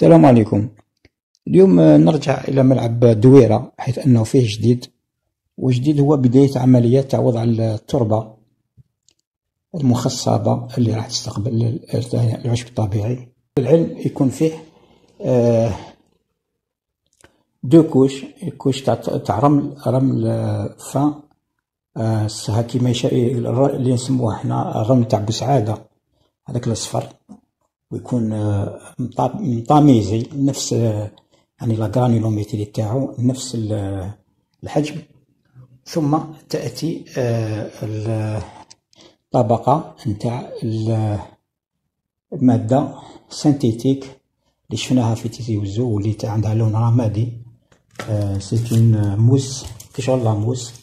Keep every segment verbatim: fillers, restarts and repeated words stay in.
السلام عليكم. اليوم نرجع إلى ملعب دويرة حيث أنه فيه جديد، وجديد هو بداية عملية تعوض على التربة المخصبة اللي راح تستقبل العشب الطبيعي. العلم يكون فيه آه دو كوش كوش تاع تاع رمل رمل فان آه كيما يشاء اللي نسموه حنا الرمل تاع بوسعادة، هذاك الأصفر، ويكون مطاميزي نفس يعني لا غرانيلوميتري تاعو نفس الحجم. ثم تأتي الطبقة نتاع المادة سينتيتيك اللي شفناها في تيزي وزو واللي عندها لون رمادي. سيت اون موس كشغل لا موس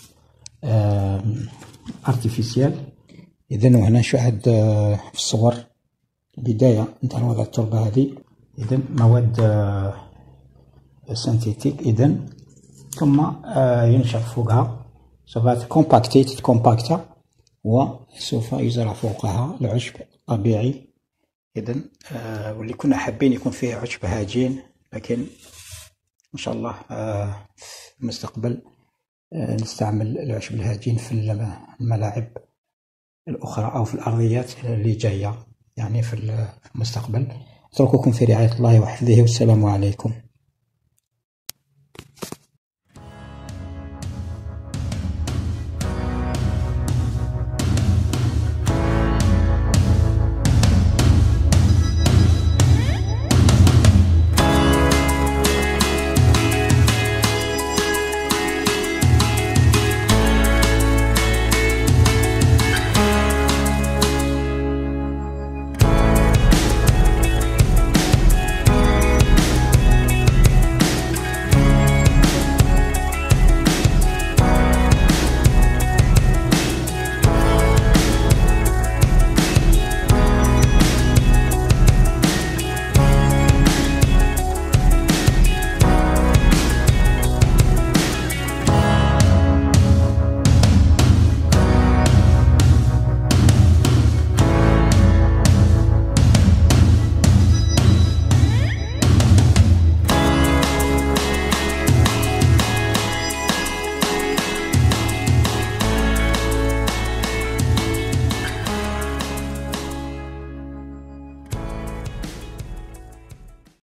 ارتيفيسيال. اذا هنا نشاهد في الصور بداية نتاع وضع التربة هذه، إذن مواد سينتيتيك. إذن ثم ينشر فوقها سوف تكومباكتي تتكومباكتا وسوف يزرع فوقها العشب الطبيعي. إذن واللي كنا حابين يكون فيه عشب هجين، لكن إن شاء الله في المستقبل نستعمل العشب الهجين في الملاعب الأخرى أو في الأرضيات اللي جاية يعني في المستقبل. أترككم في رعاية الله وحفظه، والسلام عليكم.